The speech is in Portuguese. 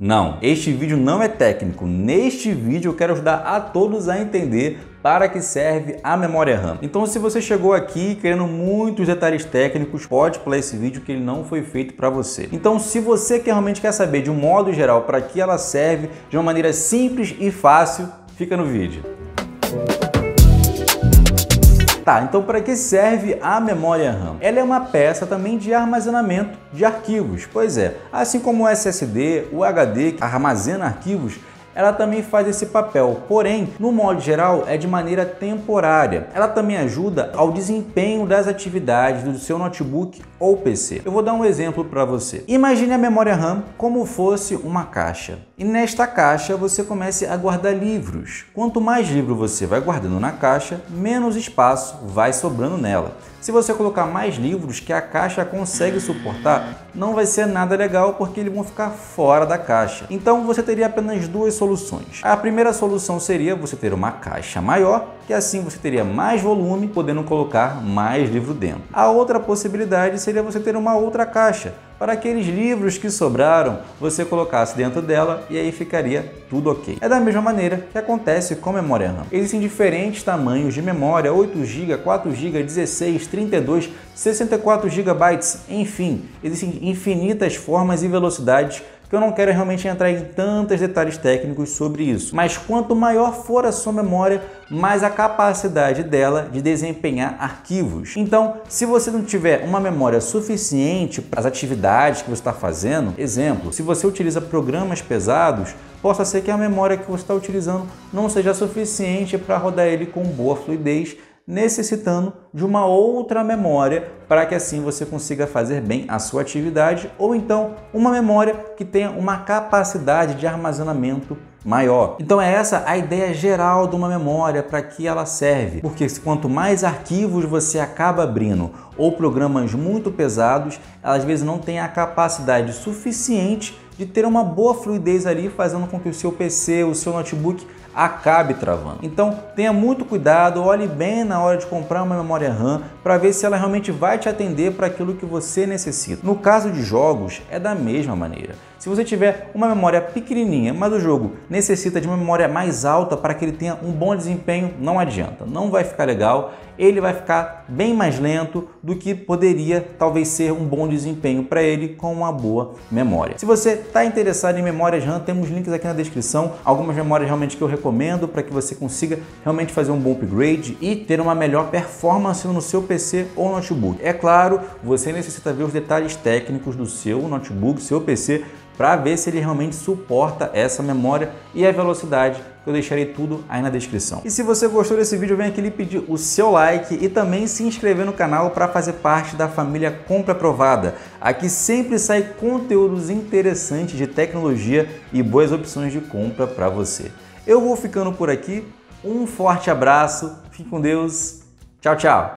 Não, este vídeo não é técnico. Neste vídeo eu quero ajudar a todos a entender para que serve a memória RAM. Então, se você chegou aqui querendo muitos detalhes técnicos, pode pular esse vídeo que ele não foi feito para você. Então, se você realmente quer saber de um modo geral para que ela serve de uma maneira simples e fácil, fica no vídeo. Tá, então para que serve a memória RAM? Ela é uma peça também de armazenamento de arquivos. Pois é, assim como o SSD, o HD que armazena arquivos, ela também faz esse papel, porém, no modo geral, é de maneira temporária. Ela também ajuda ao desempenho das atividades do seu notebook ou PC. Eu vou dar um exemplo para você. Imagine a memória RAM como fosse uma caixa. E nesta caixa você comece a guardar livros. Quanto mais livro você vai guardando na caixa, menos espaço vai sobrando nela. Se você colocar mais livros que a caixa consegue suportar, não vai ser nada legal porque eles vão ficar fora da caixa. Então você teria apenas duas soluções. A primeira solução seria você ter uma caixa maior, que assim você teria mais volume, podendo colocar mais livro dentro. A outra possibilidade seria você ter uma outra caixa, para aqueles livros que sobraram, você colocasse dentro dela e aí ficaria tudo ok. É da mesma maneira que acontece com a memória RAM. Existem diferentes tamanhos de memória, 8 GB, 4 GB, 16, 32, 64 GB, enfim, existem infinitas formas e velocidades que eu não quero realmente entrar em tantos detalhes técnicos sobre isso. Mas quanto maior for a sua memória, mais a capacidade dela de desempenhar arquivos. Então, se você não tiver uma memória suficiente para as atividades que você está fazendo, exemplo, se você utiliza programas pesados, possa ser que a memória que você está utilizando não seja suficiente para rodar ele com boa fluidez, necessitando de uma outra memória para que assim você consiga fazer bem a sua atividade, ou então uma memória que tenha uma capacidade de armazenamento maior. Então é essa a ideia geral de uma memória, para que ela serve, porque quanto mais arquivos você acaba abrindo ou programas muito pesados, ela às vezes não tem a capacidade suficiente de ter uma boa fluidez ali, fazendo com que o seu PC, o seu notebook acabe travando. Então tenha muito cuidado, olhe bem na hora de comprar uma memória RAM para ver se ela realmente vai te atender para aquilo que você necessita. No caso de jogos, é da mesma maneira. Se você tiver uma memória pequenininha, mas o jogo necessita de uma memória mais alta para que ele tenha um bom desempenho, não adianta, não vai ficar legal, ele vai ficar bem mais lento do que poderia talvez ser um bom desempenho para ele com uma boa memória. Se você está interessado em memórias RAM, temos links aqui na descrição, algumas memórias realmente que eu recomendo para que você consiga realmente fazer um bom upgrade e ter uma melhor performance no seu PC ou notebook. É claro, você necessita ver os detalhes técnicos do seu notebook, seu PC, para ver se ele realmente suporta essa memória e a velocidade, que eu deixarei tudo aí na descrição. E se você gostou desse vídeo, vem aqui lhe pedir o seu like e também se inscrever no canal para fazer parte da família Compra Aprovada. Aqui sempre sai conteúdos interessantes de tecnologia e boas opções de compra para você. Eu vou ficando por aqui, um forte abraço, fique com Deus, tchau, tchau!